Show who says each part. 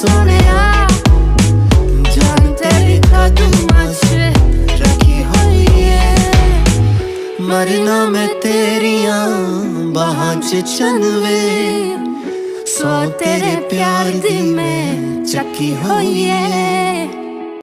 Speaker 1: सोनिया जान तेरी कदमां च रखी हुई है। मरना मैं तेरिया बाहां च चनवे, सौ तेरे प्यार दी मैं चकी हुई है।